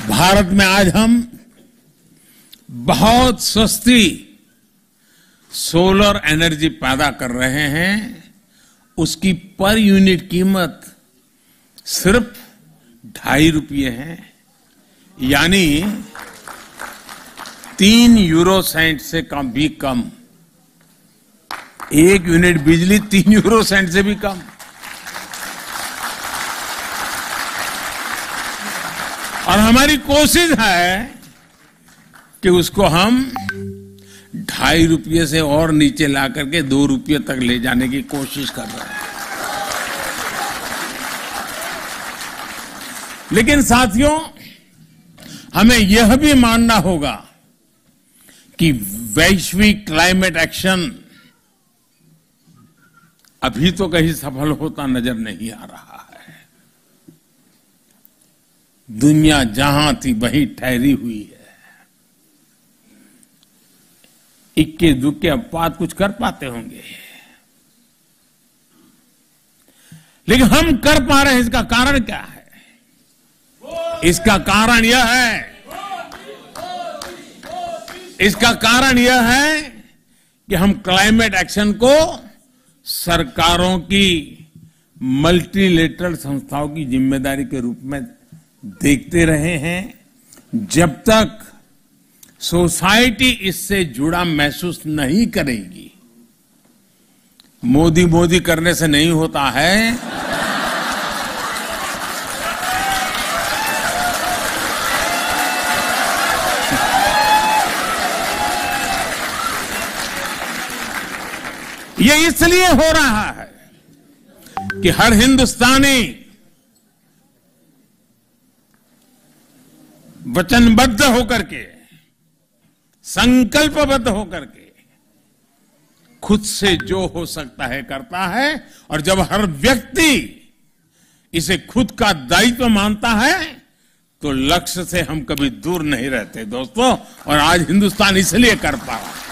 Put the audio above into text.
भारत में आज हम बहुत सस्ती सोलर एनर्जी पैदा कर रहे हैं। उसकी पर यूनिट कीमत सिर्फ 2.5 रुपये है, यानी 3 यूरो सेंट से कम भी कम। 1 यूनिट बिजली 3 यूरो सेंट से भी कम। और हमारी कोशिश है कि उसको हम 2.5 रुपये से और नीचे ला करके 2 रुपये तक ले जाने की कोशिश कर रहे हैं। लेकिन साथियों, हमें यह भी मानना होगा कि वैश्विक क्लाइमेट एक्शन अभी तो कहीं सफल होता नजर नहीं आ रहा है। दुनिया जहां थी वहीं ठहरी हुई है। इक्के दुक्के अपवाद कुछ कर पाते होंगे, लेकिन हम कर पा रहे हैं। इसका कारण क्या है? इसका कारण यह है कि हम क्लाइमेट एक्शन को सरकारों की, मल्टीलेटरल संस्थाओं की जिम्मेदारी के रूप में देखते रहे हैं। जब तक सोसाइटी इससे जुड़ा महसूस नहीं करेगी, मोदी मोदी करने से नहीं होता है। ये इसलिए हो रहा है कि हर हिंदुस्तानी वचनबद्ध होकर के, संकल्पबद्ध होकर के खुद से जो हो सकता है करता है। और जब हर व्यक्ति इसे खुद का दायित्व मानता है तो लक्ष्य से हम कभी दूर नहीं रहते दोस्तों। और आज हिंदुस्तान इसलिए कर पा रहा है।